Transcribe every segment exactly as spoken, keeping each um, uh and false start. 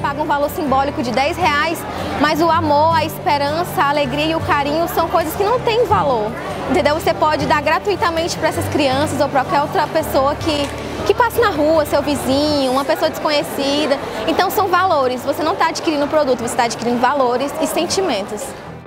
paga um valor simbólico de dez reais, mas o amor, a esperança, a alegria e o carinho são coisas que não têm valor, entendeu? Você pode dar gratuitamente para essas crianças ou para qualquer outra pessoa que, que passa na rua, seu vizinho, uma pessoa desconhecida. Então são valores, você não está adquirindo produto, você está adquirindo valores e sentimentos.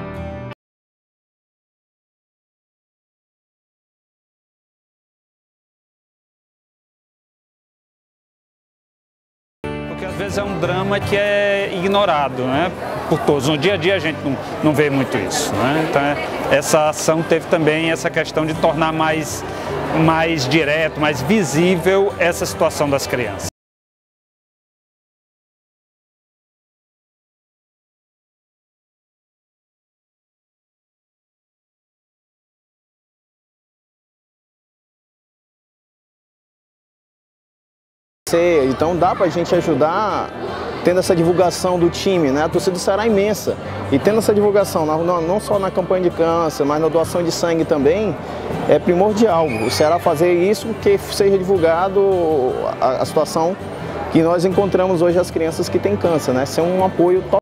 Porque às vezes é um drama que é ignorado, né, por todos. No dia a dia a gente não, não vê muito isso, né? Então essa ação teve também essa questão de tornar mais, mais direto, mais visível essa situação das crianças. Então dá para a gente ajudar tendo essa divulgação do time, né? A torcida do Ceará é imensa e tendo essa divulgação não só na campanha de câncer, mas na doação de sangue também, é primordial o Ceará fazer isso, que seja divulgado a, a situação que nós encontramos hoje as crianças que têm câncer, né? Ser um apoio total.